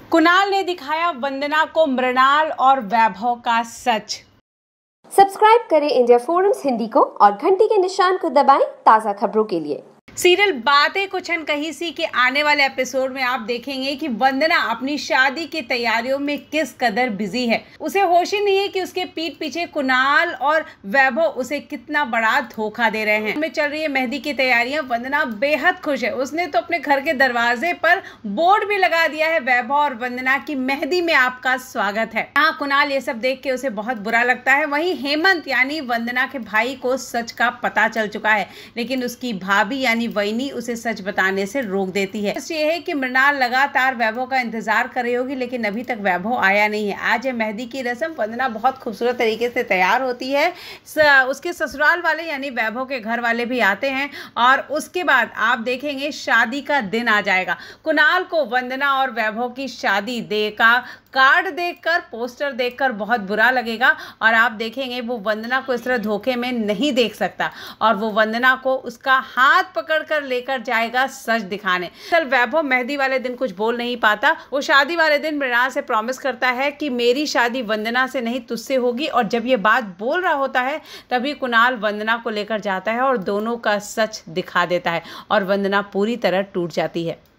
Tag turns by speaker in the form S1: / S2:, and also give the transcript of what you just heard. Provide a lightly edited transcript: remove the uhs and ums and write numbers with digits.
S1: कुणाल ने दिखाया वंदना को मृणाल और वैभव का सच।
S2: सब्सक्राइब करें इंडिया फोरम्स हिंदी को और घंटी के निशान को दबाएं ताज़ा खबरों के लिए।
S1: सीरियल बातें कुछ अनकही सी के आने वाले एपिसोड में आप देखेंगे कि वंदना अपनी शादी की तैयारियों में किस कदर बिजी है। उसे होश ही नहीं है कि उसके पीठ पीछे कुणाल और वैभव उसे कितना बड़ा धोखा दे रहे हैं। में चल रही है मेहंदी की तैयारियां। वंदना बेहद खुश है। उसने तो अपने घर के दरवाजे पर बोर्ड भी लगा दिया है, वैभव और वंदना की मेहंदी में आपका स्वागत है। हाँ, कुणाल ये सब देख के उसे बहुत बुरा लगता है। वहीं हेमंत यानी वंदना के भाई को सच का पता चल चुका है, लेकिन उसकी भाभी यानी वैनी उसे सच बताने से रोक देती है। ये है कि मृणाल लगातार वैभव का इंतजार कर रही होगी, लेकिन अभी तक वैभव आया नहीं है। आज है मेहंदी की रस्म। वंदना बहुत खूबसूरत तरीके से तैयार होती है। उसके ससुराल वाले यानी वैभव के घर वाले भी आते हैं और उसके बाद आप देखेंगे शादी का दिन आ जाएगा। कुणाल को वंदना और वैभव की शादी का कार्ड देखकर, पोस्टर देखकर बहुत बुरा लगेगा और आप देखेंगे वो वंदना को इस तरह धोखे में नहीं देख सकता और वो वंदना को उसका हाथ पकड़कर लेकर जाएगा सच दिखाने। चल वैभव मेहंदी वाले दिन कुछ बोल नहीं पाता। वो शादी वाले दिन मृणाल से प्रॉमिस करता है कि मेरी शादी वंदना से नहीं तुझसे होगी, और जब ये बात बोल रहा होता है तभी कुणाल वंदना को लेकर जाता है और दोनों का सच दिखा देता है और वंदना पूरी तरह टूट जाती है।